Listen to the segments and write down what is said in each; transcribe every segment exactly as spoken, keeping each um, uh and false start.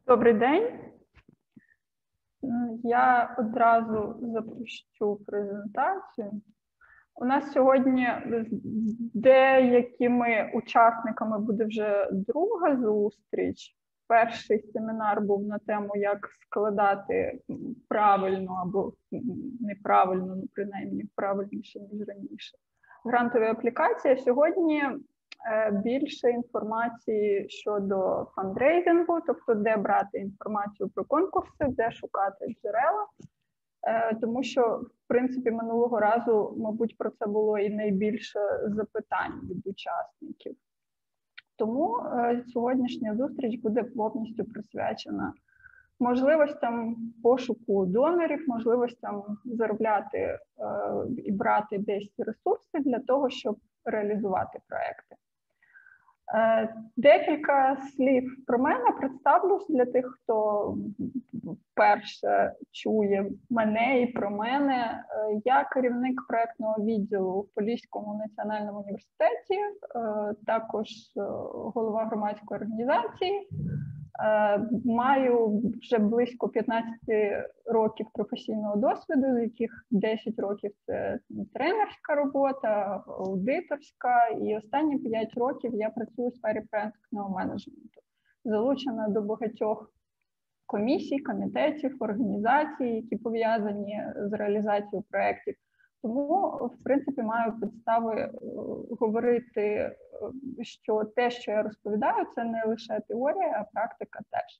Добрий день. Я одразу запущу презентацію. У нас сьогодні з деякими учасниками буде вже друга зустріч. Перший семінар був на тему, як складати правильно або неправильно, ну, принаймні правильніше, ніж раніше, грантові аплікації. Сьогодні більше інформації щодо фандрейзингу, тобто де брати інформацію про конкурси, де шукати джерела, тому що, в принципі, минулого разу, мабуть, про це було і найбільше запитань від учасників. Тому сьогоднішня зустріч буде повністю присвячена можливостям пошуку донорів, можливостям заробляти і брати десь ресурси для того, щоб реалізувати проекти. Декілька слів про мене представлюсь для тих, хто вперше чує мене і про мене. Я керівник проєктного відділу в Поліському національному університеті, також голова громадської організації. Маю вже близько п'ятнадцять років професійного досвіду, з яких десять років – це тренерська робота, аудиторська, і останні п'ять років я працюю у сфері проєктного менеджменту. Залучена до багатьох комісій, комітетів, організацій, які пов'язані з реалізацією проєктів. Тому, в принципі, маю підстави говорити, що те, що я розповідаю, це не лише теорія, а практика теж.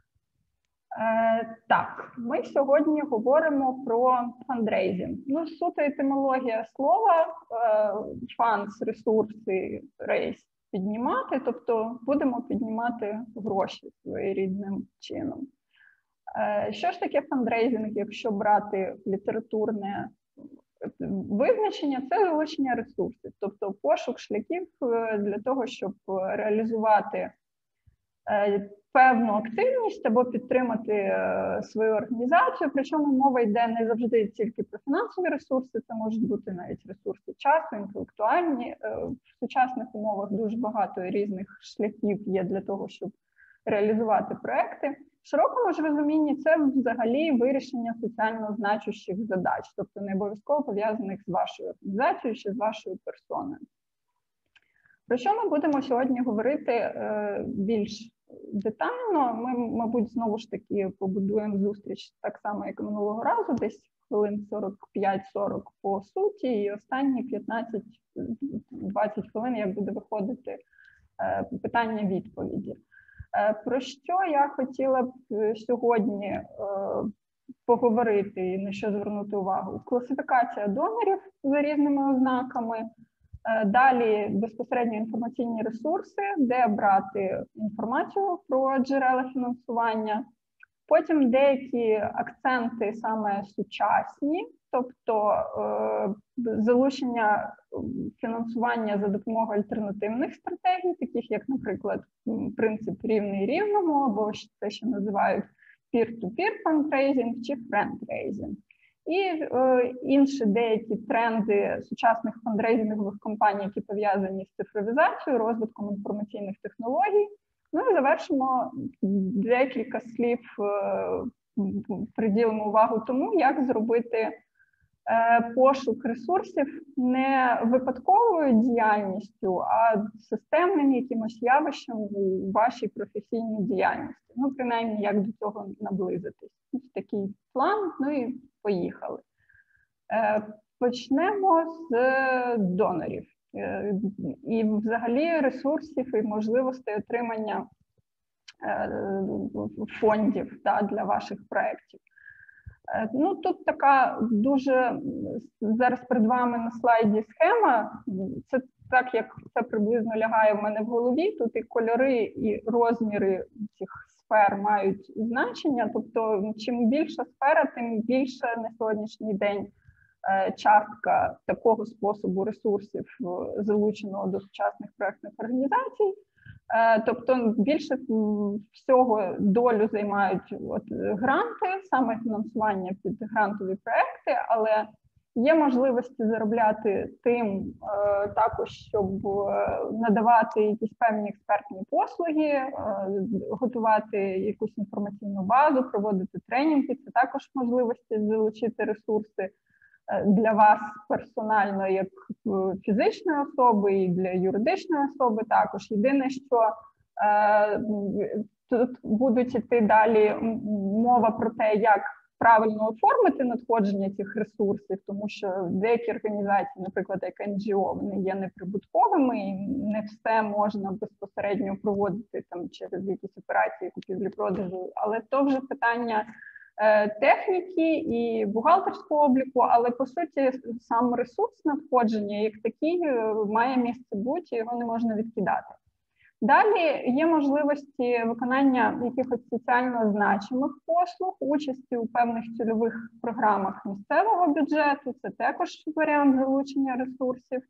Е, так, ми сьогодні говоримо про фандрейзинг. Ну, суто етимологія слова, е, фандс, ресурси, рейс – піднімати, тобто будемо піднімати гроші своєрідним чином. Е, що ж таке фандрейзинг, якщо брати літературне визначення? Це залучення ресурсів, тобто пошук шляхів для того, щоб реалізувати певну активність або підтримати свою організацію. Причому мова йде не завжди тільки про фінансові ресурси, це можуть бути навіть ресурси часу, інтелектуальні. В сучасних умовах дуже багато різних шляхів є для того, щоб реалізувати проекти. В широкому ж розумінні це взагалі вирішення соціально значущих задач, тобто не обов'язково пов'язаних з вашою організацією чи з вашою персоною. Про що ми будемо сьогодні говорити е, більш детально? Ми, мабуть, знову ж таки побудуємо зустріч так само, як і минулого разу, десь хвилин сорок п'ять сорок по суті, і останні п'ятнадцять двадцять хвилин, як буде виходити е, питання-відповіді. Про що я хотіла б сьогодні е, поговорити і на що звернути увагу? Класифікація донорів за різними ознаками, е, далі безпосередньо інформаційні ресурси, де брати інформацію про джерела фінансування, потім деякі акценти саме сучасні, тобто е, залучення фінансування за допомогою альтернативних стратегій, таких як, наприклад, принцип рівний рівному, або те, що називають peer-to-peer fundraising чи friendraising. І е, інші деякі тренди сучасних фандрейзингових компаній, які пов'язані з цифровізацією, розвитком інформаційних технологій. Ну і завершимо декілька слів, е, приділимо увагу тому, як зробити пошук ресурсів не випадковою діяльністю, а системним якимось явищем у вашій професійній діяльності. Ну, принаймні, як до цього наблизитись. Ось такий план, ну і поїхали. Почнемо з донорів і взагалі ресурсів і можливостей отримання фондів, та, для ваших проєктів. Ну, тут така дуже, зараз перед вами на слайді схема, це так, як це приблизно лягає в мене в голові, тут і кольори, і розміри цих сфер мають значення, тобто чим більша сфера, тим більше на сьогоднішній день частка такого способу ресурсів, залученого до сучасних проєктних організацій. Тобто більше всього долю займають от гранти, саме фінансування під грантові проекти, але Є можливості заробляти тим також, щоб надавати якісь певні експертні послуги, готувати якусь інформаційну базу, проводити тренінги. Це також можливості залучити ресурси для вас персонально, як фізичної особи, і для юридичної особи також. Єдине, що тут будуть іти далі мова про те, як правильно оформити надходження цих ресурсів, тому що деякі організації, наприклад, як ен джі о, вони є неприбутковими, і не все можна безпосередньо проводити там через якісь операції купівлі-продажу, але то вже питання е, техніки і бухгалтерського обліку, але по суті сам ресурс надходження як такий має місце бути, його не можна відкидати. Далі є можливості виконання якихось соціально значимих послуг, участі у певних цільових програмах місцевого бюджету, це також варіант залучення ресурсів.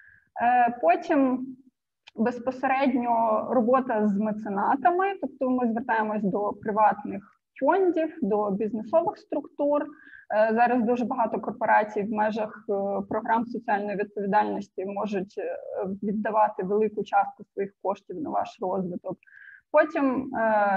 Потім безпосередньо робота з меценатами, тобто ми звертаємось до приватних фондів, до бізнесових структур. Зараз дуже багато корпорацій в межах програм соціальної відповідальності можуть віддавати велику частку своїх коштів на ваш розвиток. Потім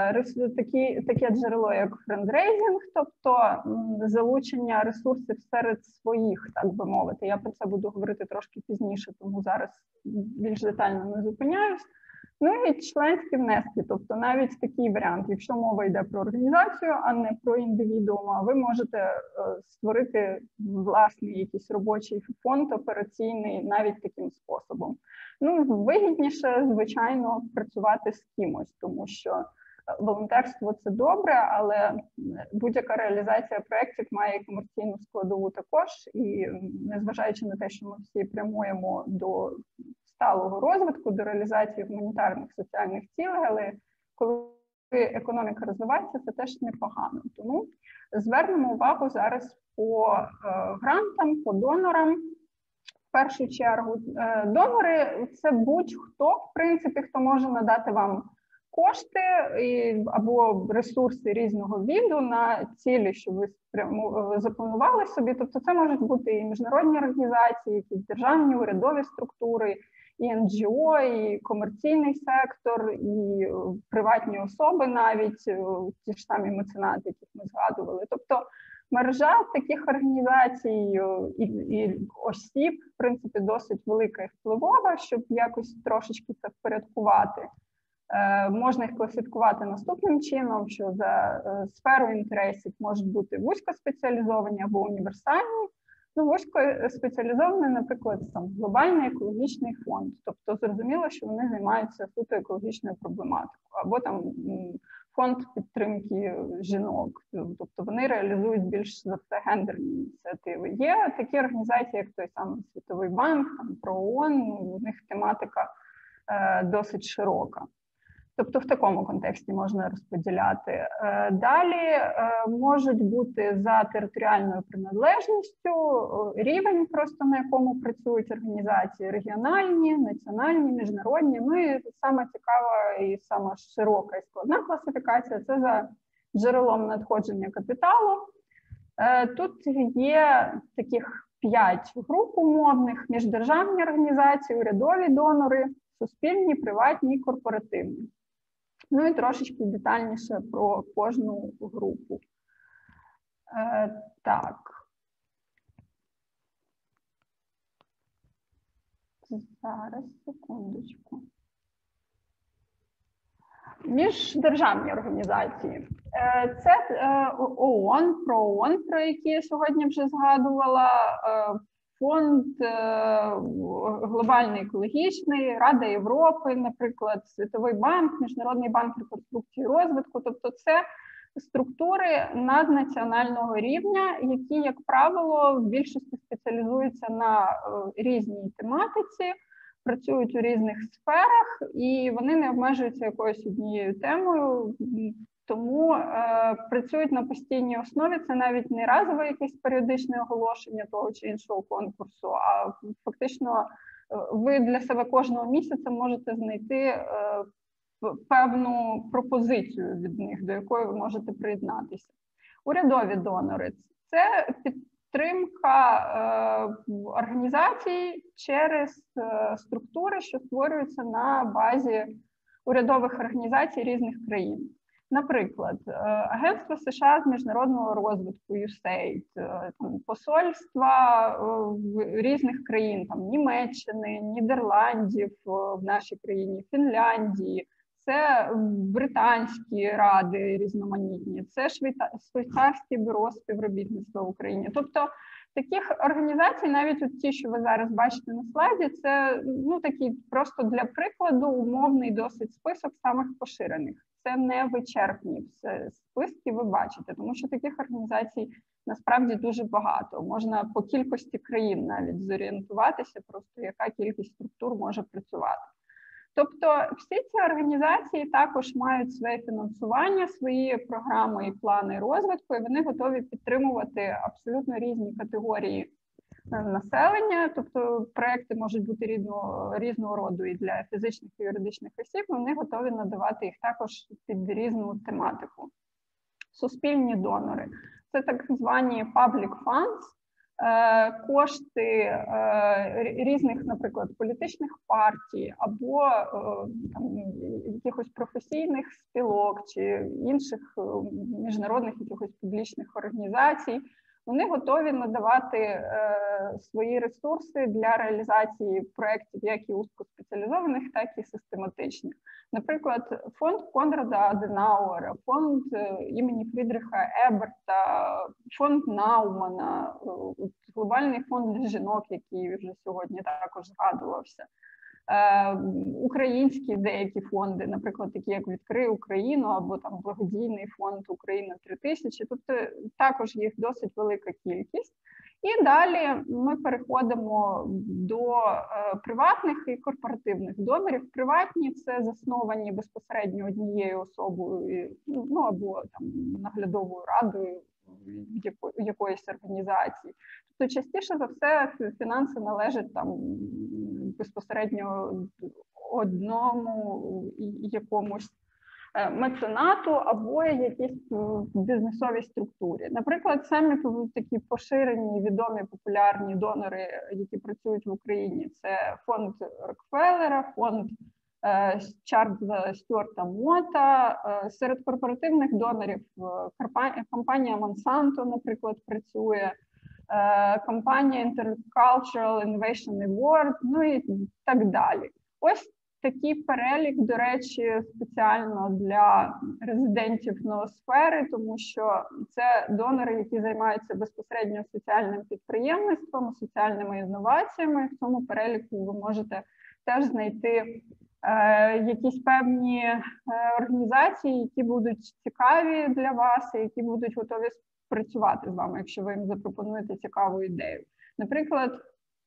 такі, таке джерело, як френдрейзинг, тобто залучення ресурсів серед своїх, так би мовити. Я про це буду говорити трошки пізніше, тому зараз більш детально не зупиняюсь. Ну і членські внески, тобто навіть такий варіант, якщо мова йде про організацію, а не про індивідуума, ви можете створити власний якийсь робочий фонд операційний навіть таким способом. Ну, вигідніше, звичайно, працювати з кимось, тому що волонтерство – це добре, але будь-яка реалізація проєктів має комерційну складову також, і незважаючи на те, що ми всі прямуємо до сталого розвитку, до реалізації гуманітарних соціальних цілей, але коли економіка розвивається, це теж непогано. Тому звернемо увагу зараз по е, грантам, по донорам. В першу чергу, е, донори – це будь-хто, в принципі, хто може надати вам кошти і, або ресурси різного виду на цілі, що ви спряму, запланували собі. Тобто це можуть бути і міжнародні організації, якісь державні, урядові структури, і ен джі о, і комерційний сектор, і приватні особи навіть, ті ж самі меценати, яких ми згадували. Тобто мережа таких організацій і, і осіб, в принципі, досить велика і впливова, щоб якось трошечки це впорядкувати. Е, можна їх класифікувати наступним чином, що за е, сферою інтересів можуть бути вузькоспеціалізовані або універсальні. Ну, вузькоспеціалізований, наприклад, там, глобальний екологічний фонд. Тобто зрозуміло, що вони займаються суто екологічною проблематикою. Або там фонд підтримки жінок. Тобто вони реалізують більш за все гендерні ініціативи. Є такі організації, як той самий Світовий банк, там, про ООН, ну, у них тематика е, досить широка. Тобто в такому контексті можна розподіляти. Далі можуть бути за територіальною приналежністю рівень, просто на якому працюють організації регіональні, національні, міжнародні. Ну і саме цікава і сама широка і складна класифікація – це за джерелом надходження капіталу. Тут є таких п'ять груп умовних: міждержавні організації, урядові донори, суспільні, приватні і корпоративні. Ну і трошечки детальніше про кожну групу. Е, так. Зараз, секундочку. Міждержавні організації. Е, це е, ООН, про ООН, про які я сьогодні вже згадувала, е, Фонд глобальний екологічний, Рада Європи, наприклад, Світовий банк, Міжнародний банк реконструкції і розвитку. Тобто це структури наднаціонального рівня, які, як правило, в більшості спеціалізуються на різній тематиці, працюють у різних сферах, і вони не обмежуються якоюсь однією темою. Тому е, працюють на постійній основі. Це навіть не разове якесь періодичне оголошення того чи іншого конкурсу, а фактично ви для себе кожного місяця можете знайти е, певну пропозицію від них, до якої ви можете приєднатися. Урядові донори – це підтримка е, організацій через е, структури, що створюються на базі урядових організацій різних країн. Наприклад, е, Агентство США з міжнародного розвитку ю ес ей ай ді, е, посольства е, різних країн, там Німеччини, Нідерландів е, в нашій країні, Фінляндії, це британські ради різноманітні, це швейцарське бюро співробітництва в Україні. Тобто таких організацій, навіть от ті, що ви зараз бачите на слайді, це ну, такий просто для прикладу умовний досить список самих поширених. Це не вичерпні списки, ви бачите, тому що таких організацій насправді дуже багато. Можна по кількості країн навіть зорієнтуватися, просто яка кількість структур може працювати. Тобто всі ці організації також мають своє фінансування, свої програми і плани розвитку, і вони готові підтримувати абсолютно різні категорії населення. Тобто проекти можуть бути різного, різного роду і для фізичних і юридичних осіб, вони готові надавати їх також під різну тематику. Суспільні донори – це так звані public funds, кошти різних, наприклад, політичних партій або там, якихось професійних спілок чи інших міжнародних якихось публічних організацій. Вони готові надавати е, свої ресурси для реалізації проєктів як і узкоспеціалізованих, так і систематичних. Наприклад, фонд Конрада Аденауера, фонд імені Фрідриха Еберта, фонд Наумана, глобальний фонд для жінок, який вже сьогодні також згадувався. Е, українські деякі фонди, наприклад, такі як «Відкрий Україну» або там благодійний фонд «Україна три тисячі», тобто також їх досить велика кількість. І далі ми переходимо до е, приватних і корпоративних донорів. Приватні – це засновані безпосередньо однією особою, ну або там наглядовою радою якоїсь організації. Тобто частіше за все фінанси належать там безпосередньо одному якомусь меценату або якійсь бізнесовій структурі. Наприклад, самі такі поширені, відомі, популярні донори, які працюють в Україні, це фонд Рокфеллера, фонд Чарльза Стюарта Мота. Серед корпоративних донорів компанія Monsanto, наприклад, працює, компанія Intercultural Innovation Award, ну і так далі. Ось такий перелік, до речі, спеціально для резидентів ноосфери, тому що це донори, які займаються безпосередньо соціальним підприємництвом, соціальними інноваціями. В цьому переліку ви можете теж знайти е, якісь певні е, організації, які будуть цікаві для вас і які будуть готові працювати з вами, якщо ви їм запропонуєте цікаву ідею. Наприклад,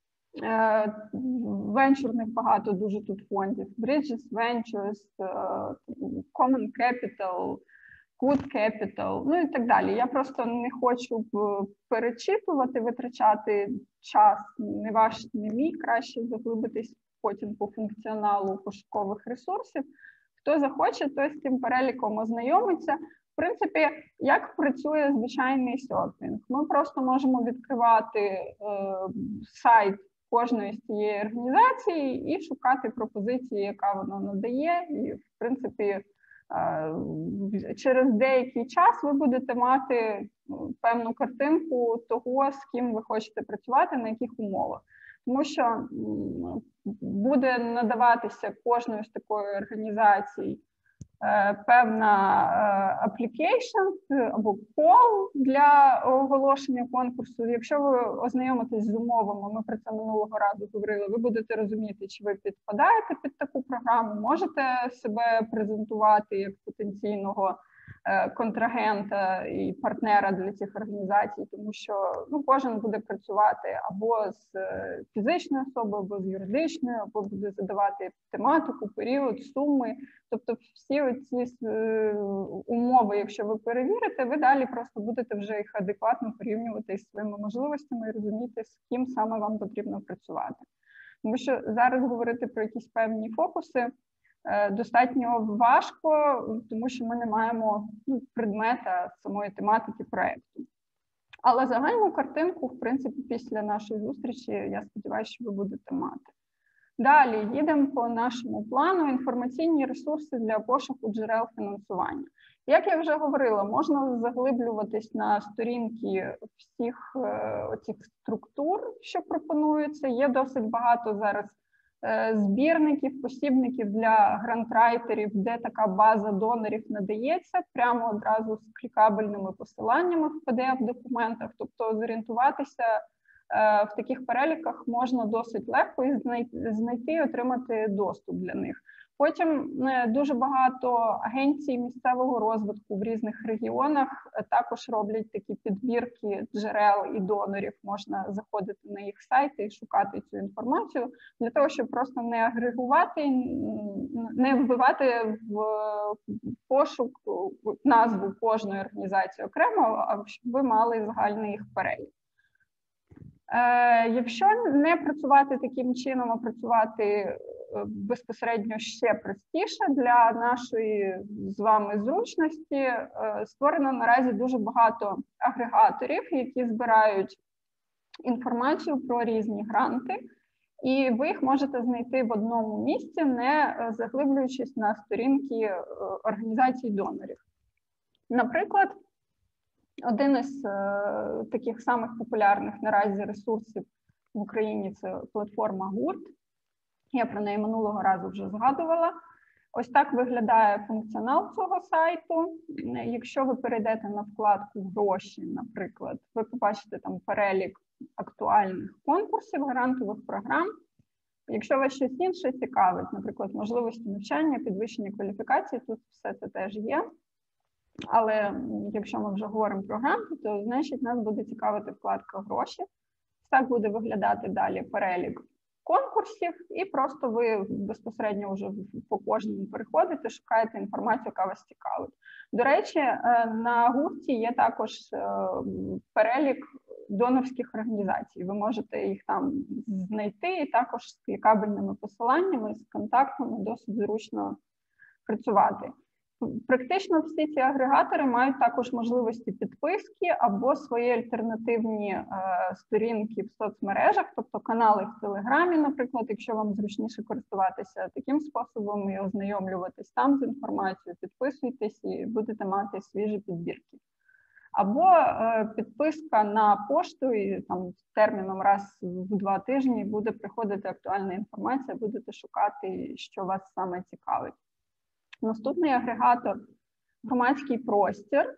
венчурних багато дуже тут фондів. Bridges Ventures, Common Capital, Good Capital, ну і так далі. Я просто не хочу перечитувати, витрачати час, не ваш, не мій, краще заглибитись потім по функціоналу пошукових ресурсів. Хто захоче, той з цим переліком ознайомиться. В принципі, як працює звичайний серфінг? Ми просто можемо відкривати е, сайт кожної з цієї організації і шукати пропозиції, яка вона надає. І, в принципі, е, через деякий час ви будете мати певну картинку того, з ким ви хочете працювати, на яких умовах. Тому що буде надаватися кожною з такої організації певна application або call для оголошення конкурсу. Якщо ви ознайомитесь з умовами, ми про це минулого разу говорили, ви будете розуміти, чи ви підпадаєте під таку програму, можете себе презентувати як потенційного контрагента і партнера для цих організацій, тому що ну, кожен буде працювати або з фізичною особою, або з юридичною, або буде задавати тематику, період, суми. Тобто всі ці умови, якщо ви перевірите, ви далі просто будете вже їх адекватно порівнювати із своїми можливостями і розуміти, з ким саме вам потрібно працювати. Тому що зараз говорити про якісь певні фокуси достатньо важко, тому що ми не маємо ну, предмета самої тематики проєкту. Але загальну картинку, в принципі, після нашої зустрічі, я сподіваюся, що ви будете мати. Далі їдемо по нашому плану: інформаційні ресурси для пошуку джерел фінансування. Як я вже говорила, можна заглиблюватись на сторінки всіх е, оцих структур, що пропонуються. Є досить багато зараз е, збірників, посібників для грантрайтерів, де така база донорів надається, прямо одразу з клікабельними посиланнями в пі ді еф-документах. Тобто зорієнтуватися е, в таких переліках можна досить легко і знайти, знайти і отримати доступ для них. Потім дуже багато агенцій місцевого розвитку в різних регіонах також роблять такі підбірки джерел і донорів. Можна заходити на їх сайти і шукати цю інформацію для того, щоб просто не агрегувати, не вбивати в пошук назву кожної організації окремо, а щоб ви мали загальний їх перелік. Якщо не працювати таким чином, а працювати безпосередньо ще простіше для нашої з вами зручності, створено наразі дуже багато агрегаторів, які збирають інформацію про різні гранти, і ви їх можете знайти в одному місці, не заглиблюючись на сторінки організацій донорів. Наприклад, один із е, таких самих популярних наразі ресурсів в Україні – це платформа гурт. Я про неї минулого разу вже згадувала. Ось так виглядає функціонал цього сайту. Якщо ви перейдете на вкладку «Гроші», наприклад, ви побачите там перелік актуальних конкурсів, грантових програм. Якщо вас щось інше цікавить, наприклад, можливості навчання, підвищення кваліфікації, тут все це теж є. Але якщо ми вже говоримо про гранти, то, значить, нас буде цікавити вкладка «Гроші». Так буде виглядати далі перелік конкурсів, і просто ви безпосередньо вже по кожному переходите, шукаєте інформацію, яка вас цікавить. До речі, на гурті є також перелік донорських організацій. Ви можете їх там знайти, і також з клікабельними посиланнями, з контактами досить зручно працювати. Практично всі ці агрегатори мають також можливості підписки або свої альтернативні е, сторінки в соцмережах, тобто канали в Телеграмі, наприклад, якщо вам зручніше користуватися таким способом і ознайомлюватись там з інформацією, підписуйтесь і будете мати свіжі підбірки. Або е, підписка на пошту, і там терміном раз в два тижні буде приходити актуальна інформація, будете шукати, що вас саме цікавить. Наступний агрегатор – громадський простір.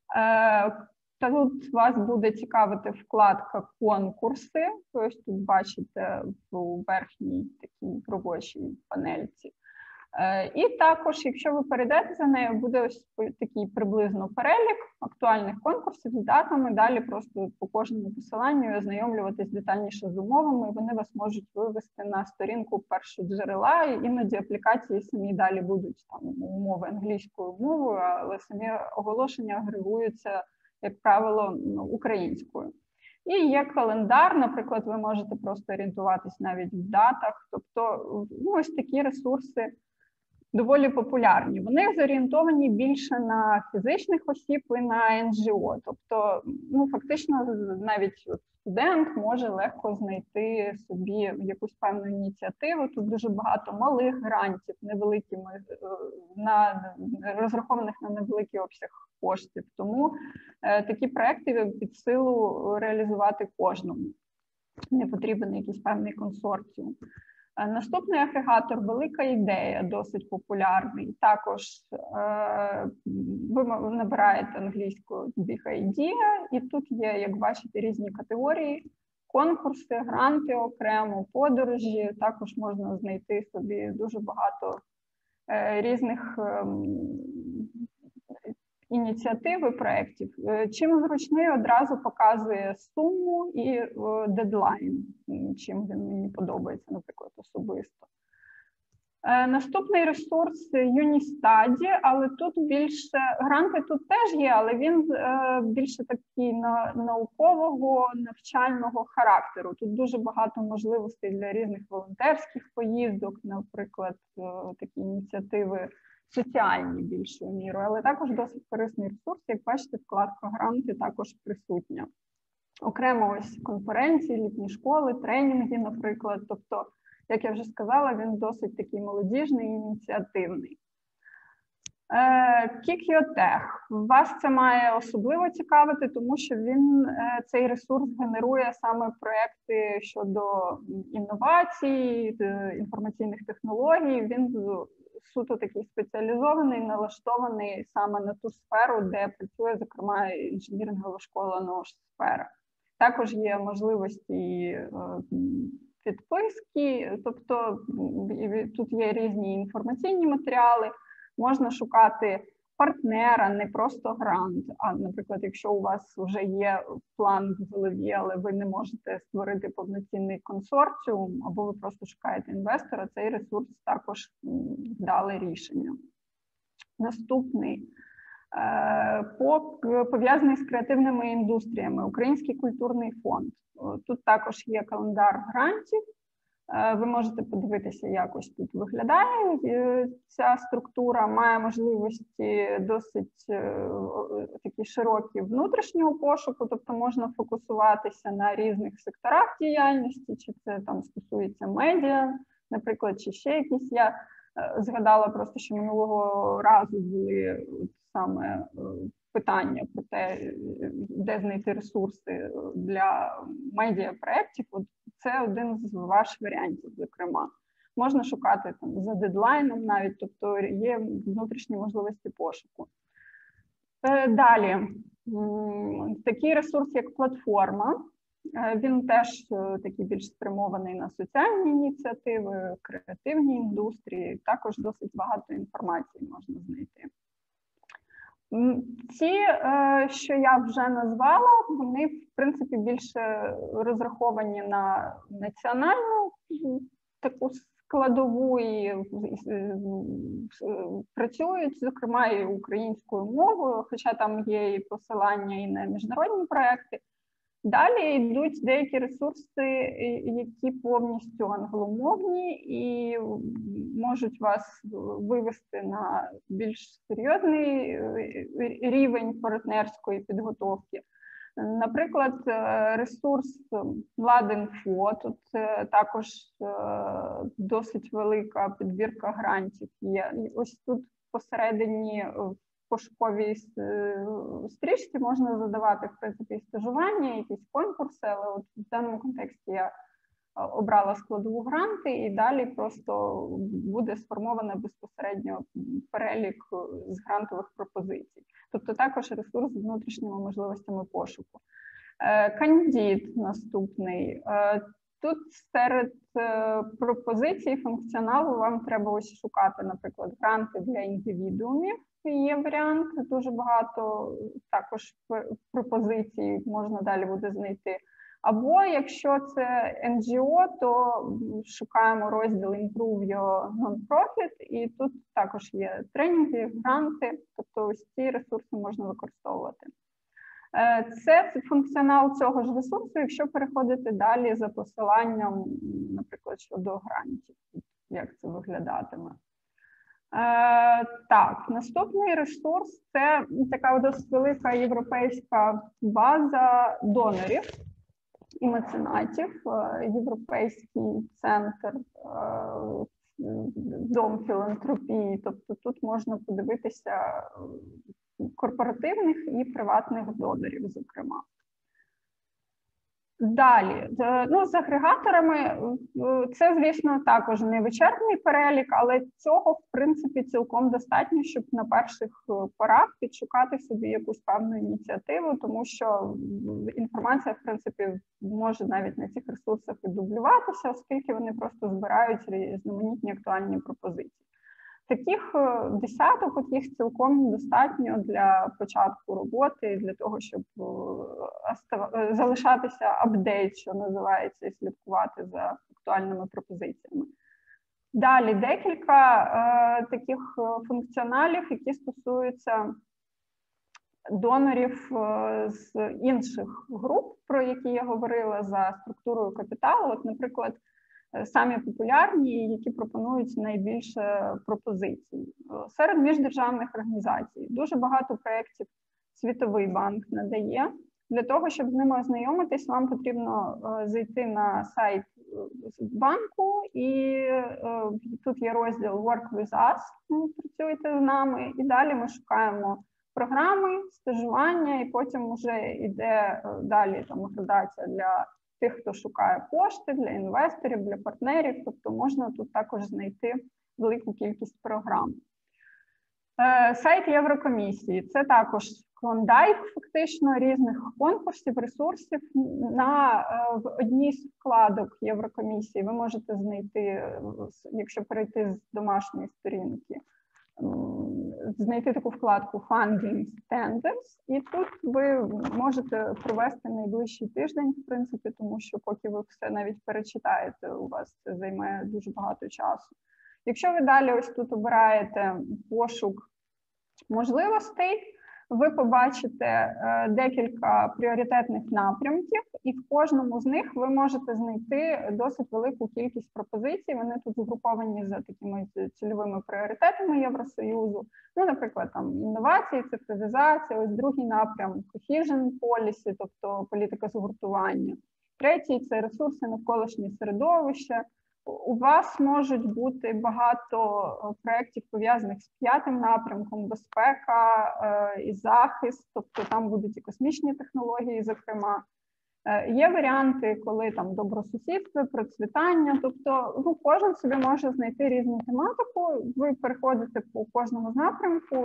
Та тут вас буде цікавити вкладка «Конкурси». Ось тут бачите в верхній такій робочій панельці. І також, якщо ви перейдете за нею, буде ось такий приблизно перелік актуальних конкурсів з датами. Далі просто по кожному посиланню ознайомлюватись детальніше з умовами, і вони вас можуть вивести на сторінку першоджерела, і іноді аплікації самі далі будуть там умови англійською мовою, але самі оголошення агрегуються, як правило, українською. І є календар, наприклад, ви можете просто орієнтуватись навіть в датах, тобто ну, ось такі ресурси доволі популярні. Вони зорієнтовані більше на фізичних осіб і на ен джі о. Тобто, ну, фактично, навіть студент може легко знайти собі якусь певну ініціативу. Тут дуже багато малих грантів, невеликими, на, розрахованих на невеликий обсяг коштів. Тому е, такі проекти під силу реалізувати кожному. Не потрібен якийсь певний консорціум. Наступний агрегатор «Велика ідея», досить популярний. Також е, ви набираєте англійською «Big Idea», і тут є, як бачите, різні категорії, конкурси, гранти окремо, подорожі. Також можна знайти собі дуже багато е, різних е, ініціатив і проєктів. Чим зручний, одразу показує суму і дедлайн, чим він мені подобається, наприклад, особисто. Наступний ресурс – Юністаді, але тут більше, гранти тут теж є, але він більше такий наукового, навчального характеру. Тут дуже багато можливостей для різних волонтерських поїздок, наприклад, такі ініціативи соціальні більшою мірою, але також досить корисний ресурс. Як бачите, вкладка гранти також присутня. Окремо ось конференції, літні школи, тренінги, наприклад. Тобто, як я вже сказала, він досить такий молодіжний і ініціативний. Кікіотех. Вас це має особливо цікавити, тому що він, цей ресурс генерує саме проєкти щодо інновацій, інформаційних технологій. Він суто такий спеціалізований, налаштований саме на ту сферу, де працює, зокрема, інженірінгова школа НОШ-сфера. Також є можливості підписки, тобто тут є різні інформаційні матеріали. Можна шукати партнера, не просто грант, а, наприклад, якщо у вас вже є план в голові, але ви не можете створити повноцінний консорціум, або ви просто шукаєте інвестора, цей ресурс також вдале рішення. Наступний, пов'язаний з креативними індустріями, Український культурний фонд. Тут також є календар грантів. Ви можете подивитися, як ось тут виглядає ця структура, має можливості досить такі широкі внутрішнього пошуку, тобто можна фокусуватися на різних секторах діяльності, чи це там стосується медіа, наприклад, чи ще якісь. Я згадала просто, що минулого разу були саме питання про те, де знайти ресурси для медіапроєктів. От це один з ваших варіантів, зокрема. Можна шукати там за дедлайном навіть, тобто є внутрішні можливості пошуку. Далі, такий ресурс, як платформа. Він теж такий більш спрямований на соціальні ініціативи, креативні індустрії, також досить багато інформації можна знайти. Ці, що я вже назвала, вони, в принципі, більше розраховані на національну таку складову і працюють, зокрема, і українською мовою, хоча там є і посилання і на міжнародні проекти. Далі йдуть деякі ресурси, які повністю англомовні і можуть вас вивести на більш серйозний рівень партнерської підготовки. Наприклад, ресурс Ладинфо, тут також досить велика підбірка грантів є. Ось тут посередині в пошуковій стрічці можна задавати, в принципі, стажування, якісь конкурси, але от в даному контексті я обрала складову гранти, і далі просто буде сформовано безпосередньо перелік з грантових пропозицій. Тобто також ресурс з внутрішніми можливостями пошуку. Кандід наступний. Тут серед пропозицій функціоналу вам треба ось шукати, наприклад, гранти для індивідуумів. Є варіант, дуже багато також пропозицій можна далі буде знайти. Або якщо це ен джі о, то шукаємо розділ Improve Your Non-Profit, і тут також є тренінги, гранти, тобто ось ці ресурси можна використовувати. Це функціонал цього ж ресурсу, якщо переходити далі за посиланням, наприклад, щодо грантів, як це виглядатиме. Е, так, наступний ресурс – це така досить велика європейська база донорів і меценатів, Європейський центр, дом філантропії, тобто тут можна подивитися корпоративних і приватних донорів, зокрема. Далі, ну, з агрегаторами, це, звісно, також не вичерпний перелік, але цього, в принципі, цілком достатньо, щоб на перших порах підшукати собі якусь певну ініціативу, тому що інформація, в принципі, може навіть на цих ресурсах і дублюватися, оскільки вони просто збирають різноманітні актуальні пропозиції. Таких десяток, от їх цілком достатньо для початку роботи, для того, щоб залишатися апдейт, що називається, і слідкувати за актуальними пропозиціями. Далі декілька е, таких функціоналів, які стосуються донорів е, з інших груп, про які я говорила за структурою капіталу. От, наприклад, самі популярні, які пропонують найбільше пропозицій. Серед міждержавних організацій дуже багато проєктів Світовий банк надає. Для того, щоб з ними ознайомитись, вам потрібно зайти на сайт банку, і тут є розділ Work with us, працюйте з нами, і далі ми шукаємо програми, стажування, і потім вже йде далі там градація для тих, хто шукає кошти, для інвесторів, для партнерів, тобто можна тут також знайти велику кількість програм. Сайт Єврокомісії – це також клондайк фактично різних конкурсів, ресурсів. На в одній з вкладок Єврокомісії ви можете знайти, якщо перейти з домашньої сторінки, знайти таку вкладку Funding Tenders, і тут ви можете провести найближчий тиждень, в принципі, тому що поки ви все навіть перечитаєте, у вас це займе дуже багато часу. Якщо ви далі ось тут обираєте пошук можливостей, ви побачите е, декілька пріоритетних напрямків, і в кожному з них ви можете знайти досить велику кількість пропозицій. Вони тут згруповані за такими цільовими пріоритетами Євросоюзу. Ну, наприклад, там інновації, цифровізація, ось другий напрям – cohesion policy, тобто політика згуртування. Третій – це ресурси навколишнє середовище. У вас можуть бути багато проєктів, пов'язаних з п'ятим напрямком, безпека е, і захист, тобто там будуть і космічні технології, зокрема. Е, є варіанти, коли там добросусідство, процвітання, тобто ну, кожен собі може знайти різну тематику, ви переходите по кожному з напрямку,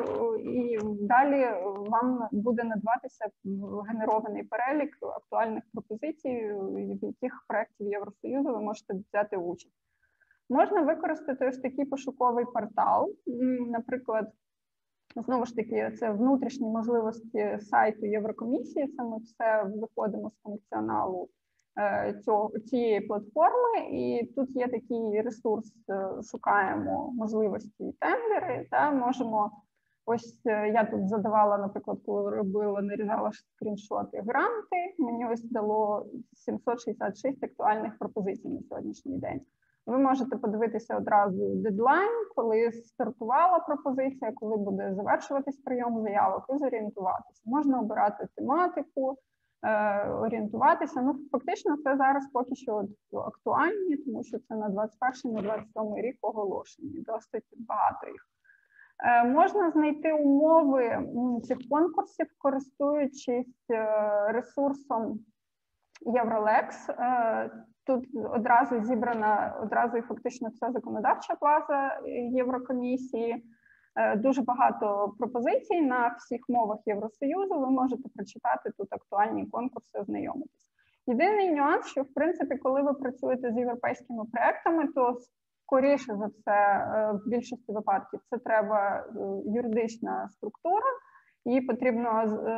і далі вам буде надаватися генерований перелік актуальних пропозицій, в яких проєктів Євросоюзу ви можете взяти участь. Можна використати ось такий пошуковий портал, наприклад, знову ж таки, це внутрішні можливості сайту Єврокомісії, це ми все виходимо з функціоналу цього, цієї платформи, і тут є такий ресурс, шукаємо можливості і тендери, та можемо, ось я тут задавала, наприклад, коли робила, нарізала скріншоти, гранти, мені ось дало сімсот шістдесят шість актуальних пропозицій на сьогоднішній день. Ви можете подивитися одразу дедлайн, коли стартувала пропозиція, коли буде завершуватись прийом заявок, і зорієнтуватися. Можна обирати тематику, е, орієнтуватися. Ну, фактично, це зараз поки що актуальні, тому що це на двадцять перший, на двадцять сьомий рік оголошені, досить багато їх. Е, можна знайти умови цих конкурсів, користуючись ресурсом Євролекс. Е, Тут одразу зібрана, одразу і фактично вся законодавча база Єврокомісії. Дуже багато пропозицій на всіх мовах Євросоюзу. Ви можете прочитати тут актуальні конкурси, ознайомитись. Єдиний нюанс, що, в принципі, коли ви працюєте з європейськими проєктами, то, скоріше за все, в більшості випадків, це треба юридична структура, їй потрібно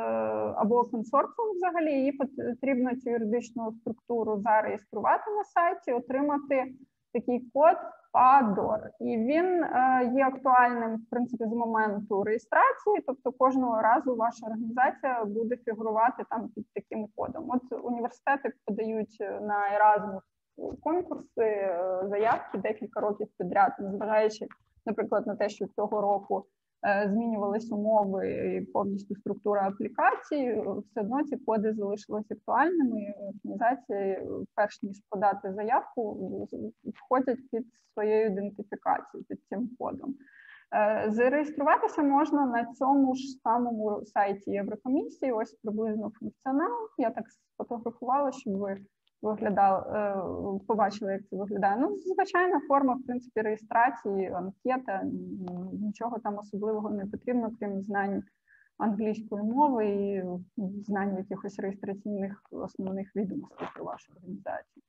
або консорціум взагалі, їй потрібно цю юридичну структуру зареєструвати на сайті, отримати такий код ПАДОР. І він є актуальним, в принципі, з моменту реєстрації, тобто кожного разу ваша організація буде фігурувати там під таким кодом. От університети подають на Erasmus конкурси, заявки декілька років підряд, незважаючи, наприклад, на те, що цього року змінювалися умови і повністю структура аплікації, все одно ці коди залишилися актуальними, і організації, перш ніж подати заявку, входять під своєю ідентифікацією, під цим кодом. Зареєструватися можна на цьому ж самому сайті Єврокомісії, ось приблизно функціонал. Я так сфотографувала, щоб ви виглядали, побачили, як це виглядає. Ну, звичайна форма, в принципі, реєстрації, анкета, нічого там особливого не потрібно, крім знань англійської мови і знань якихось реєстраційних основних відомостей про вашу організацію.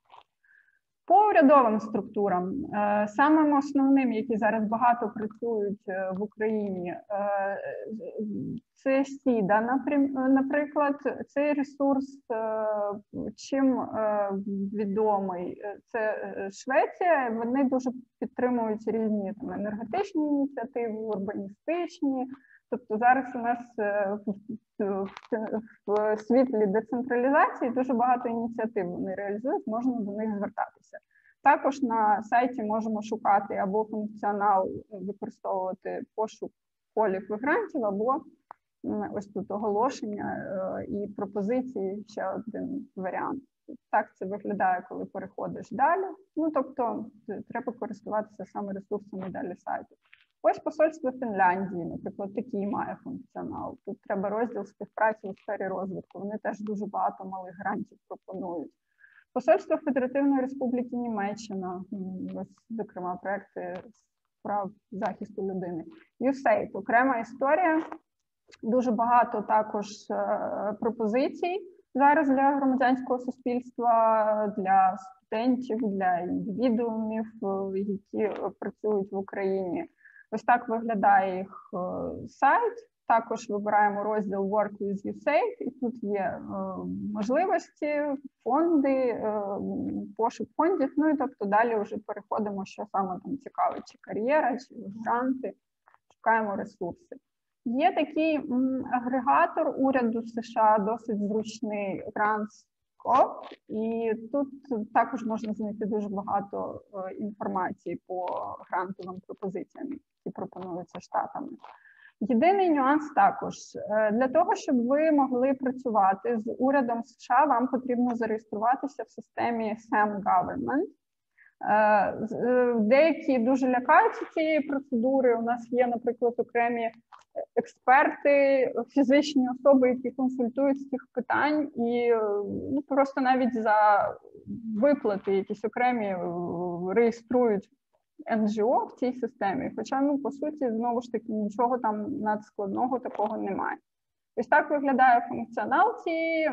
По урядовим структурам, самим основним, які зараз багато працюють в Україні, це СІДА, наприклад. Цей ресурс чим відомий? Це Швеція, вони дуже підтримують різні там, енергетичні ініціативи, урбаністичні. Тобто зараз у нас в світлі децентралізації дуже багато ініціатив вони реалізують, можна до них звертатися. Також на сайті можемо шукати або функціонал, використовувати пошук полів і грантів, або ось тут оголошення і пропозиції, ще один варіант. Так це виглядає, коли переходиш далі. Ну, тобто, треба користуватися саме ресурсами далі сайту. Ось посольство Фінляндії, наприклад, такий має функціонал. Тут треба розділ співпраці у сфері розвитку. Вони теж дуже багато малих грантів пропонують. Посольство Федеративної Республіки Німеччина, ось, зокрема, проекти прав захисту людини. ю сейд – окрема історія. Дуже багато також е, пропозицій зараз для громадянського суспільства, для студентів, для індивідуумів, які працюють в Україні. Ось так виглядає їх е, сайт. Також вибираємо розділ Work with ю сейд, і тут є е, можливості, фонди, е, пошук фондів, ну і тобто далі вже переходимо, що саме там цікавить, чи кар'єра, чи гранти, шукаємо ресурси. Є такий м, агрегатор уряду США, досить зручний GrantsCop, і тут також можна знайти дуже багато е, інформації по грантовим пропозиціям, які пропонуються штатами. Єдиний нюанс також. Для того, щоб ви могли працювати з урядом США, вам потрібно зареєструватися в системі сем Government. Деякі дуже лякаються цієї процедури. У нас є, наприклад, окремі експерти, фізичні особи, які консультують з цих питань, і ну, просто навіть за виплати якісь окремі реєструють ен джі о в цій системі, хоча, ну, по суті, знову ж таки, нічого там надскладного такого немає. Ось так виглядає функціонал цієї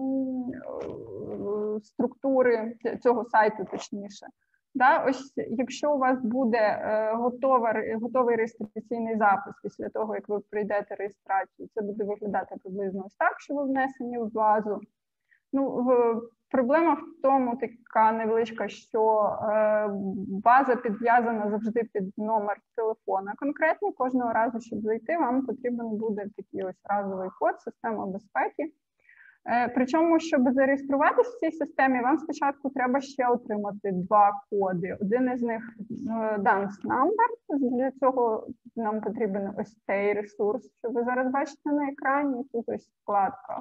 структури, цього сайту, точніше. Да, ось, якщо у вас буде е, готова, готовий реєстраційний запис після того, як ви пройдете реєстрацію, це буде виглядати приблизно ось так, що ви внесені в базу. Ну, в, проблема в тому така невеличка, що е, база підв'язана завжди під номер телефона. Конкретно кожного разу, щоб зайти, вам потрібен буде такий ось разовий код, система безпеки. Е, причому, щоб зареєструватися в цій системі, вам спочатку треба ще отримати два коди. Один із них е, Dance Number. Для цього нам потрібен ось цей ресурс, що ви зараз бачите на екрані. Тут ось вкладка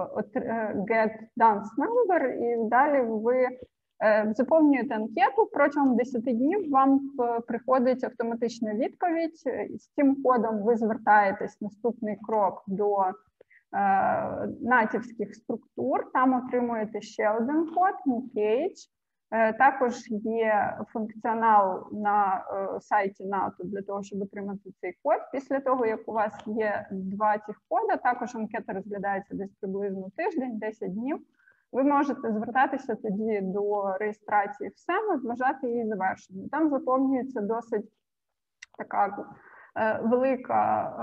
Get Dance Number, і далі ви заповнюєте анкету. Протягом десяти днів вам приходить автоматична відповідь. З цим кодом ви звертаєтесь, наступний крок, до натівських структур. Там отримуєте ще один код, Engage. Також є функціонал на сайті НАТО для того, щоб отримати цей код. Після того, як у вас є два цих кода, також анкета розглядається десь приблизно тиждень, десять днів, ви можете звертатися тоді до реєстрації в сем і вважати її завершеною. Там заповнюється досить така е, велика е,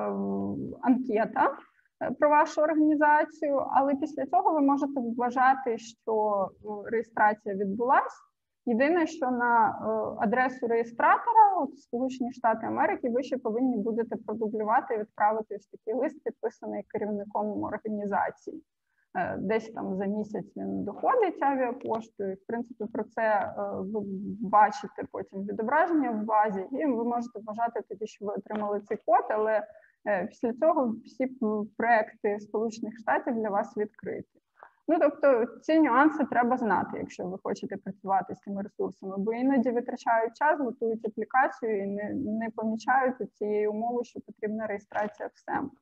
анкета про вашу організацію, але після цього ви можете вважати, що реєстрація відбулась. Єдине, що на адресу реєстратора, от Сполучені Штати Америки, ви ще повинні будете продублювати і відправити ось такий лист, підписаний керівником організації. Десь там за місяць він доходить авіапоштою. В принципі, про це ви бачите потім відображення в базі, і ви можете вважати тоді, що ви отримали цей код, але після цього всі проекти Сполучених Штатів для вас відкриті. Ну, тобто, ці нюанси треба знати, якщо ви хочете працювати з цими ресурсами, бо іноді витрачають час, готують аплікацію і не, не помічають цієї умови, що потрібна реєстрація в сем.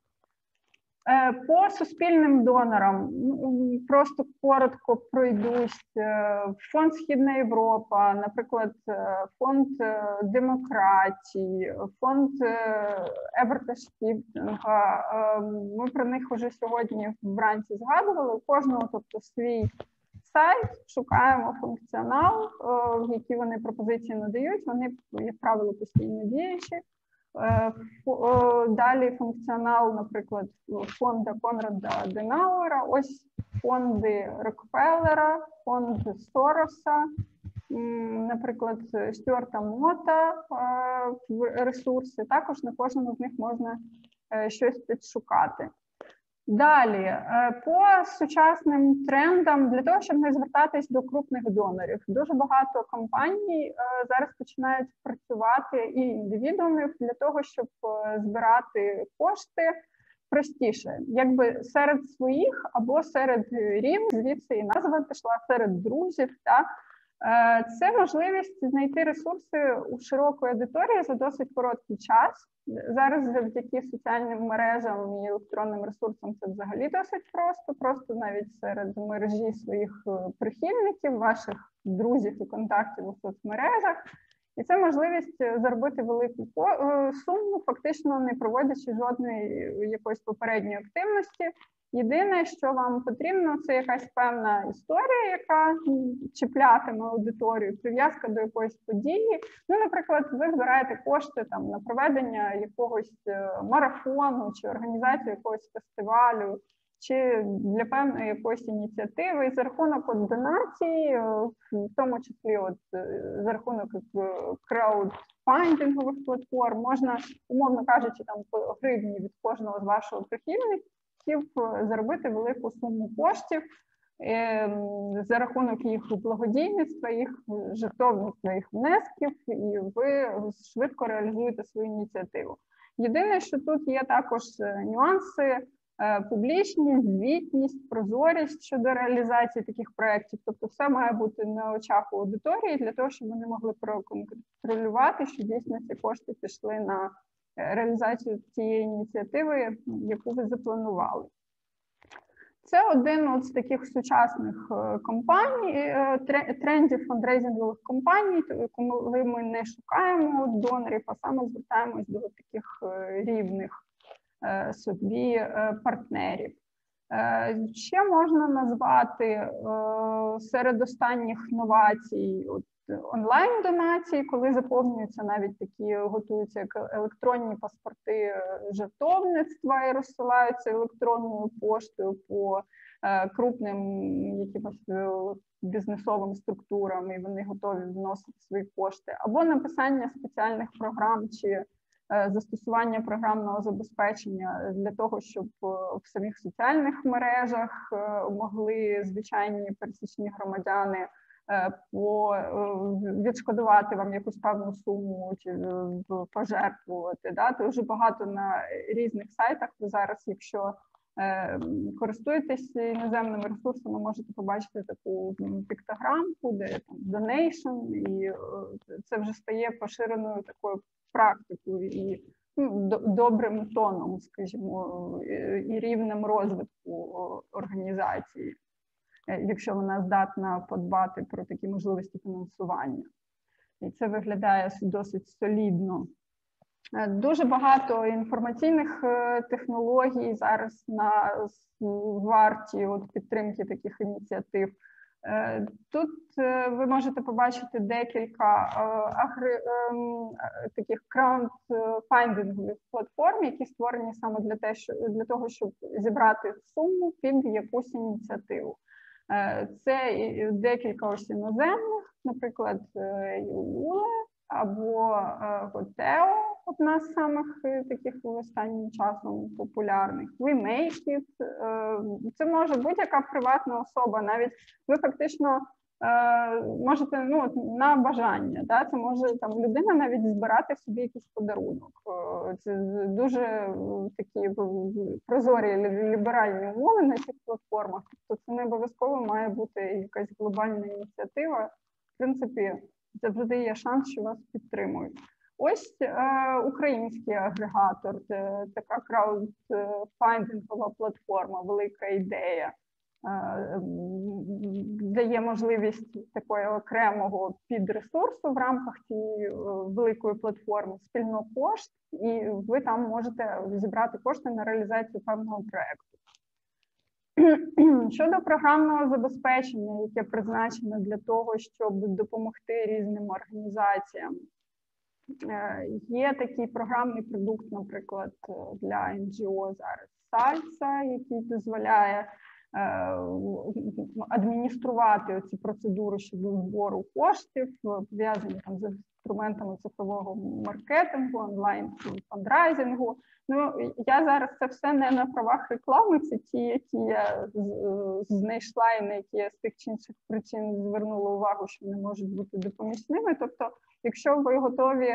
По суспільним донорам, просто коротко пройдусь. Фонд Східна Європа, наприклад, фонд демократії, фонд Еберта Штіптинга. Ми про них вже сьогодні вранці згадували. У кожного, тобто, свій сайт, шукаємо функціонал, які вони пропозиції надають. Вони, як правило, постійно діючі. Далі функціонал, наприклад, фонду Конрада Денауера, ось фонди Рокфеллера, фонд Сороса, наприклад, Стюарта Мота ресурси. Також на кожному з них можна щось підшукати. Далі, по сучасним трендам, для того, щоб не звертатись до крупних донорів, дуже багато компаній зараз починають працювати і індивідуумів для того, щоб збирати кошти простіше, якби серед своїх або серед рівних, звідси і назва пішла, серед друзів, так? Це можливість знайти ресурси у широкої аудиторії за досить короткий час. Зараз завдяки соціальним мережам і електронним ресурсам це взагалі досить просто. Просто навіть серед мережі своїх прихильників, ваших друзів і контактів у соцмережах. І це можливість заробити велику суму, фактично не проводячи жодної якоїсь попередньої активності. Єдине, що вам потрібно, це якась певна історія, яка чіплятиме аудиторію, прив'язка до якоїсь події. Ну, наприклад, ви збираєте кошти там на проведення якогось марафону чи організацію якогось фестивалю, чи для певної якоїсь ініціативи, і за рахунок от донацій, в тому числі от за рахунок краудфандингових платформ, можна, умовно кажучи, там по гривні від кожного з вашого прихильників заробити велику суму коштів за рахунок їх благодійництва, їх жертовництва, їх внесків, і ви швидко реалізуєте свою ініціативу. Єдине, що тут є також нюанси, публічність, звітність, прозорість щодо реалізації таких проєктів. Тобто все має бути на очах у аудиторії для того, щоб вони могли проконтролювати, що дійсно ці кошти пішли на реалізацію цієї ініціативи, яку ви запланували. Це один от з таких сучасних компаній, трендів фандрейзингових компаній, коли ми не шукаємо донорів, а саме звертаємось до таких рівних собі партнерів. Ще можна назвати серед останніх новацій от, онлайн-донації, коли заповнюються навіть такі, готуються як електронні паспорти жертовництва і розсилаються електронною поштою по крупним якимось бізнесовим структурам, і вони готові вносити свої кошти, або написання спеціальних програм чи застосування програмного забезпечення для того, щоб в самих соціальних мережах могли звичайні пересічні громадяни по відшкодувати вам якусь певну суму чи пожертвувати. Да? Дуже багато на різних сайтах ви зараз, якщо користуєтесь іноземними ресурсами, можете побачити таку піктограмку, де там donation, і це вже стає поширеною такою практикою і ну, добрим тоном, скажімо, і рівнем розвитку організації, якщо вона здатна подбати про такі можливості фінансування. І це виглядає досить солідно. Дуже багато інформаційних технологій зараз на варті от підтримки таких ініціатив. Тут ви можете побачити декілька агри... таких краундфандингових платформ, які створені саме для, те, що... для того, щоб зібрати суму під якусь ініціативу. Це декілька ось іноземних, наприклад, Юле або Готео, одна з самих таких останнім часом популярних. We Make It. Це може будь-яка приватна особа, навіть ви фактично можете ну, на бажання. Да? Це може там людина навіть збирати собі якийсь подарунок. Це дуже такі прозорі ліберальні умови на цих платформах. Тобто це не обов'язково має бути якась глобальна ініціатива. В принципі, завжди є шанс, що вас підтримують. Ось е, український агрегатор, це така краудфандингова платформа, велика ідея. Дає можливість такого окремого підресурсу в рамках цієї великої платформи спільнокошт, і ви там можете зібрати кошти на реалізацію певного проєкту. Щодо програмного забезпечення, яке призначене для того, щоб допомогти різним організаціям, є такий програмний продукт, наприклад, для ен джі о зараз Salsa, який дозволяє адмініструвати ці процедури щодо збору коштів, пов'язані там з інструментами цифрового маркетингу, онлайн-фандрайзингу. Ну, я зараз це все не на правах реклами, це ті, які я знайшла і на які я з тих чи інших причин звернула увагу, що вони можуть бути допоміжними. Тобто, якщо ви готові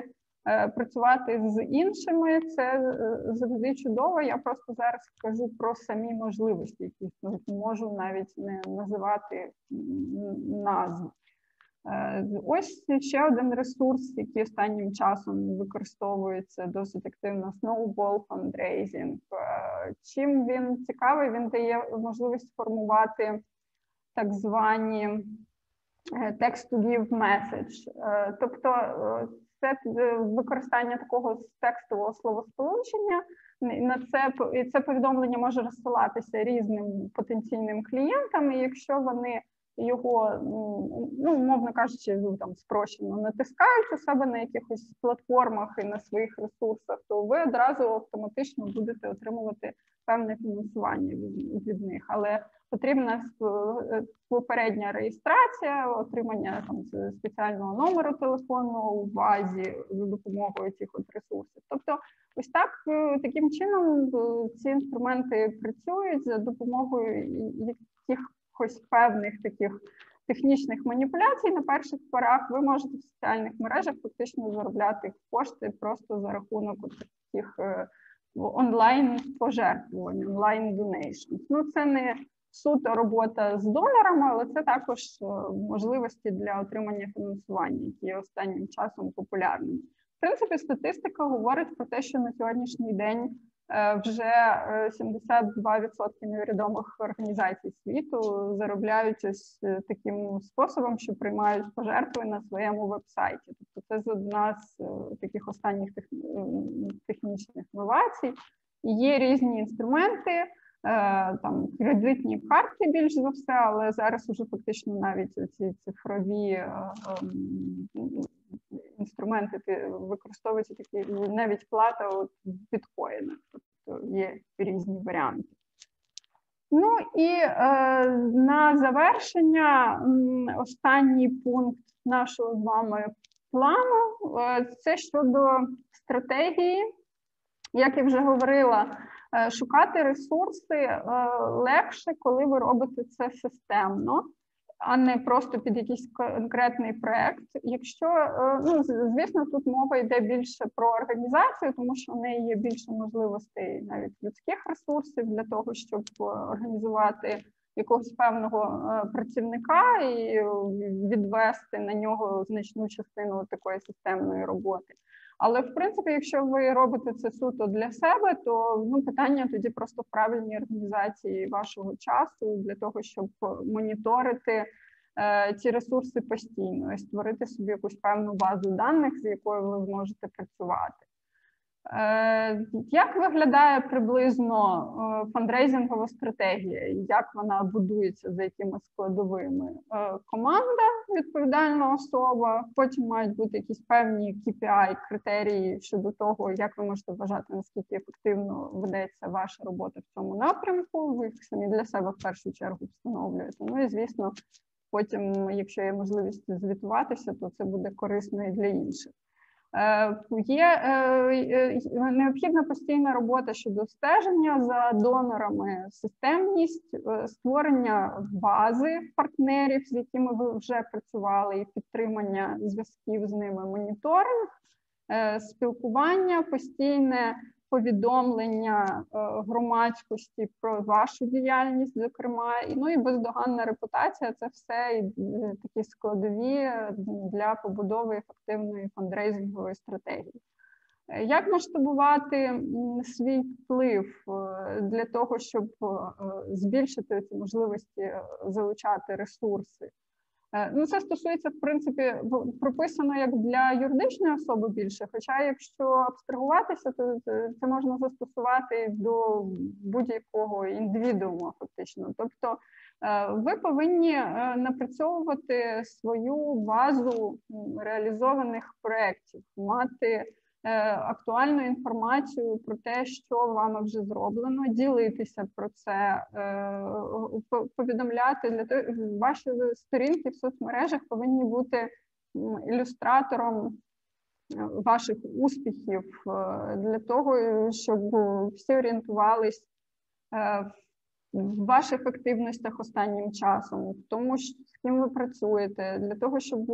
Працювати з іншими – це завжди чудово. Я просто зараз кажу про самі можливості, які існують. Можу навіть не називати назв. Ось ще один ресурс, який останнім часом використовується досить активно – Snowball Fundraising. Чим він цікавий? Він дає можливість формувати так звані text-to-give message. Тобто це використання такого текстового словосполучення, на це, і це повідомлення може розсилатися різним потенційним клієнтам, і якщо вони його, ну, умовно кажучи, там спрощено натискають у себе на якихось платформах і на своїх ресурсах, то ви одразу автоматично будете отримувати певне фінансування від, від них. Але потрібна попередня реєстрація, отримання там спеціального номеру телефонного у базі за допомогою цих от ресурсів. Тобто ось так, таким чином ці інструменти працюють за допомогою якихось певних таких технічних маніпуляцій. На перших порах ви можете в соціальних мережах фактично заробляти кошти просто за рахунок таких онлайн-пожертвувань, онлайн-донейшн. Ну, це не суто робота з донорами, але це також можливості для отримання фінансування, які є останнім часом популярними. В принципі, статистика говорить про те, що на сьогоднішній день вже сімдесят два відсотки невідомих організацій світу заробляють ось таким способом, що приймають пожертви на своєму веб-сайті. Тобто це одна з таких останніх технічних новацій. Є різні інструменти, там кредитні карти більш за все, але зараз уже фактично навіть ці цифрові інструменти використовуються такі, навіть плата от в біткоїнах, тобто є різні варіанти. Ну і е, на завершення останній пункт нашого з вами плану е, – це щодо стратегії. Як я вже говорила, шукати ресурси легше, коли ви робите це системно, а не просто під якийсь конкретний проєкт. Якщо, ну, звісно, тут мова йде більше про організацію, тому що в неї є більше можливостей навіть людських ресурсів для того, щоб організувати якогось певного працівника і відвести на нього значну частину такої системної роботи. Але, в принципі, якщо ви робите це суто для себе, то ну, питання тоді просто в правильній організації вашого часу для того, щоб моніторити е, ці ресурси постійно і створити собі якусь певну базу даних, з якою ви зможете працювати. Е, як виглядає приблизно е, фандрейзингова стратегія? Як вона будується, за якими складовими? Е, команда, відповідальна особа, потім мають бути якісь певні кей пі ай, критерії щодо того, як ви можете вважати, наскільки ефективно ведеться ваша робота в цьому напрямку. Ви їх самі для себе в першу чергу встановлюєте. Ну і, звісно, потім, якщо є можливість звітуватися, то це буде корисно і для інших. Є необхідна постійна робота щодо стеження за донорами, системність, створення бази партнерів, з якими ви вже працювали, і підтримання зв'язків з ними, моніторинг, спілкування, постійне повідомлення громадськості про вашу діяльність, зокрема, ну і бездоганна репутація – це все такі складові для побудови ефективної фандрейзингової стратегії. Як масштабувати свій вплив для того, щоб збільшити ці можливості залучати ресурси? Ну, це стосується, в принципі, прописано як для юридичної особи більше, хоча якщо абстрагуватися, то це можна застосувати до будь-якого індивідуума фактично. Тобто ви повинні напрацьовувати свою базу реалізованих проєктів, мати актуальну інформацію про те, що вами вже зроблено, ділитися про це, повідомляти. Для того, ваші сторінки в соцмережах повинні бути ілюстратором ваших успіхів для того, щоб всі орієнтувались в ваших активностях останнім часом, в тому, з ким ви працюєте, для того, щоб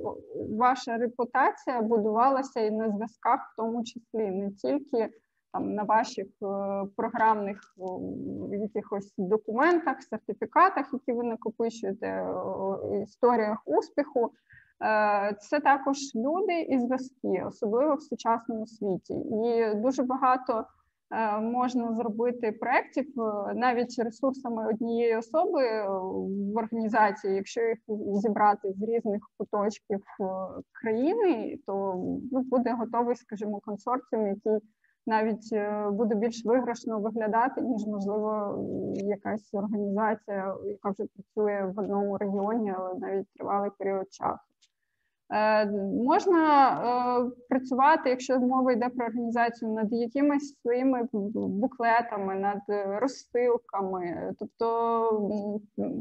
ваша репутація будувалася і на зв'язках, в тому числі, не тільки там на ваших програмних якихось документах, сертифікатах, які ви накопичуєте, історіях успіху. Це також люди і зв'язки, особливо в сучасному світі. І дуже багато можна зробити проєктів навіть ресурсами однієї особи в організації. Якщо їх зібрати з різних куточків країни, то ну, буде готовий, скажімо, консорціум, який навіть буде більш виграшно виглядати, ніж, можливо, якась організація, яка вже працює в одному регіоні, але навіть тривалий період часу. Е, можна е, працювати, якщо мова йде про організацію, над якимись своїми буклетами, над розсилками, тобто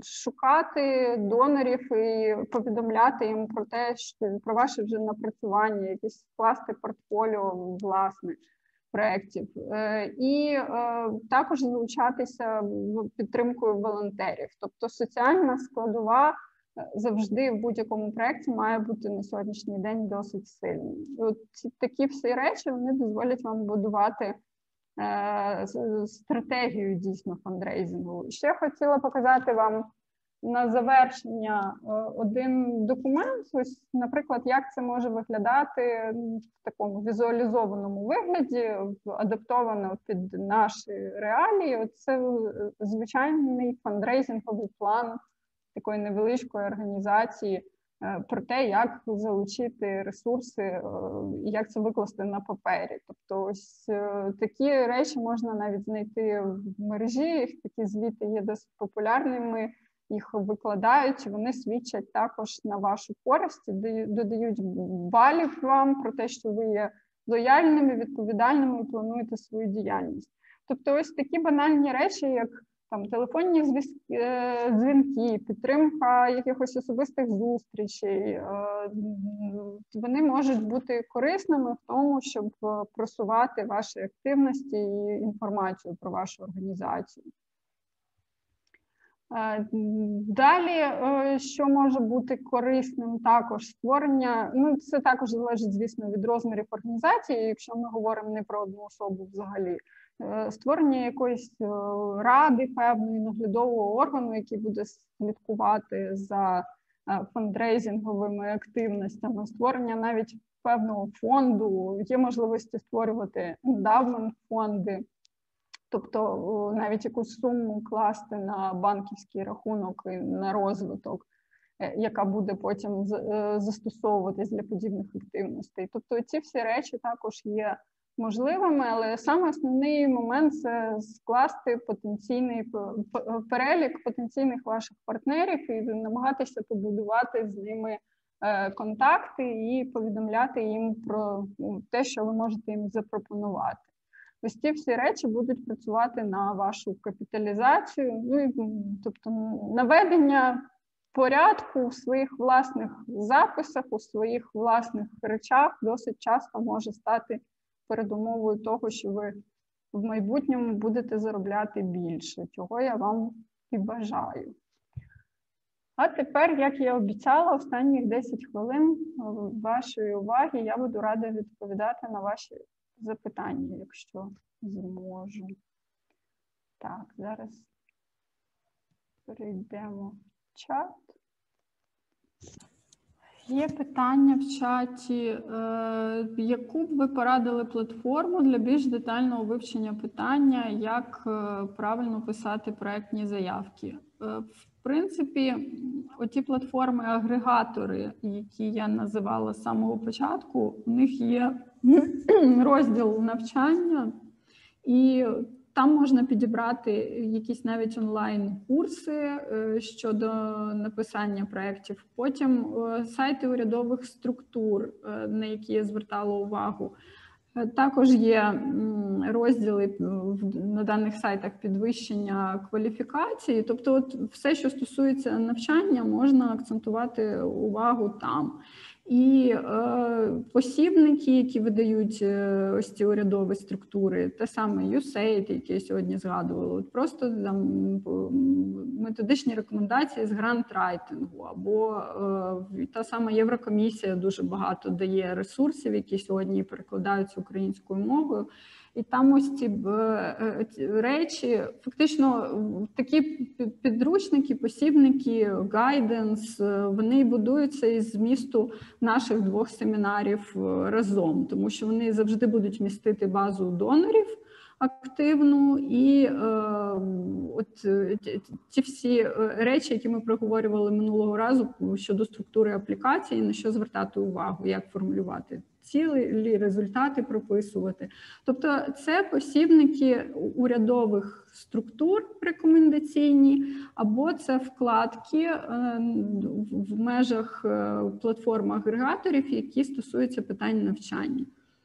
шукати донорів і повідомляти їм про те, що про ваше вже напрацювання, якісь скласти портфоліо власне проєктів. Е, і е, також залучатися в підтримкою волонтерів, тобто соціальна складова завжди в будь-якому проєкті має бути на сьогоднішній день досить сильним. І от ці, такі всі речі, вони дозволять вам будувати е, стратегію дійсно фандрейзингу. Ще хотіла показати вам на завершення е, один документ, ось, наприклад, як це може виглядати в такому візуалізованому вигляді, адаптовано під наші реалії. От це звичайний фандрейзинговий план такої невеличкої організації про те, як залучити ресурси і як це викласти на папері. Тобто ось такі речі можна навіть знайти в мережі, такі звіти є досить популярними, їх викладають, вони свідчать також на вашу користь, додають балів вам про те, що ви є лояльними, відповідальними і плануєте свою діяльність. Тобто ось такі банальні речі, як там телефонні дзвінки, підтримка якихось особистих зустрічей, вони можуть бути корисними в тому, щоб просувати ваші активності і інформацію про вашу організацію. Далі, що може бути корисним, також створення, ну це також залежить, звісно, від розмірів організації, якщо ми говоримо не про одну особу взагалі. Створення якоїсь ради певної наглядового органу, який буде слідкувати за фандрейзинговими активностями, створення навіть певного фонду, є можливості створювати ендавмент-фонди, тобто навіть якусь суму класти на банківський рахунок і на розвиток, яка буде потім застосовуватись для подібних активностей. Тобто ці всі речі також є можливими, але саме основний момент – це скласти потенційний перелік потенційних ваших партнерів і намагатися побудувати з ними контакти і повідомляти їм про те, що ви можете їм запропонувати. Ось ці всі речі будуть працювати на вашу капіталізацію, ну і, тобто наведення порядку в своїх власних записах, у своїх власних речах досить часто може стати передумовою того, що ви в майбутньому будете заробляти більше, чого я вам і бажаю. А тепер, як я обіцяла, останніх десять хвилин вашої уваги я буду рада відповідати на ваші запитання, якщо зможу. Так, зараз перейдемо в чат. Є питання в чаті. Е, яку б ви порадили платформу для більш детального вивчення питання, як е, правильно писати проектні заявки? Е, в принципі, оті платформи-агрегатори, які я називала з самого початку, у них є розділ навчання, і там можна підібрати якісь навіть онлайн-курси щодо написання проєктів. Потім сайти урядових структур, на які я звертала увагу. Також є розділи на даних сайтах підвищення кваліфікації. Тобто от все, що стосується навчання, можна акцентувати увагу там. І е, посібники, які видають е, ось ці урядові структури, те саме ю сейд, який я сьогодні згадувала, от просто там методичні рекомендації з грантрайтингу, або е, та сама Єврокомісія дуже багато дає ресурсів, які сьогодні перекладаються українською мовою. І там ось ці речі, фактично такі підручники, посібники, гайденс, вони будуються із змісту наших двох семінарів разом, тому що вони завжди будуть містити базу донорів активну і е, от ті всі речі, які ми проговорювали минулого разу щодо структури аплікації, на що звертати увагу, як формулювати цілі, результати прописувати. Тобто це посібники урядових структур рекомендаційні, або це вкладки в межах платформ агрегаторів, які стосуються питань навчання.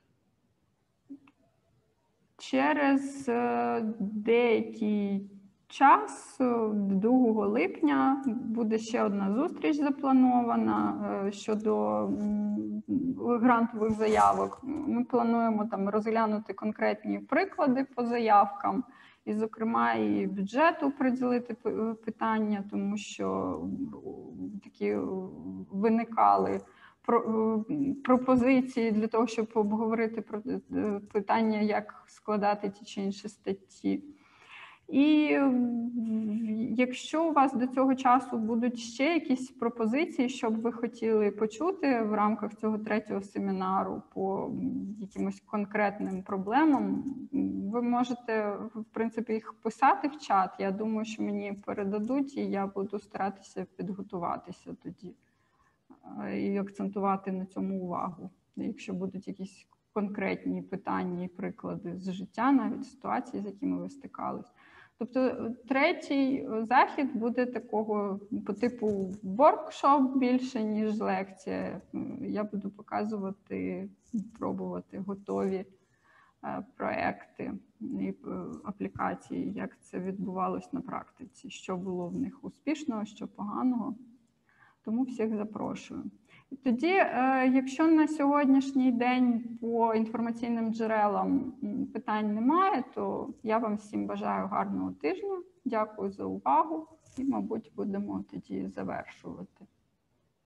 Через деякий час, другого липня, буде ще одна зустріч запланована щодо грантових заявок. Ми плануємо там розглянути конкретні приклади по заявкам, і, зокрема, і бюджету приділити питання, тому що такі виникали пропозиції для того, щоб обговорити питання, як складати ті чи інші статті. І якщо у вас до цього часу будуть ще якісь пропозиції, що б ви хотіли почути в рамках цього третього семінару по якимось конкретним проблемам, ви можете, в принципі, їх писати в чат. Я думаю, що мені передадуть, і я буду старатися підготуватися тоді і акцентувати на цьому увагу. Якщо будуть якісь конкретні питання і приклади з життя, навіть ситуації, з якими ви стикались. Тобто третій захід буде такого по типу воркшоп більше, ніж лекція. Я буду показувати, пробувати готові проекти і аплікації, як це відбувалось на практиці, що було в них успішного, що поганого. Тому всіх запрошую. Тоді, якщо на сьогоднішній день по інформаційним джерелам питань немає, то я вам всім бажаю гарного тижня. Дякую за увагу і, мабуть, будемо тоді завершувати.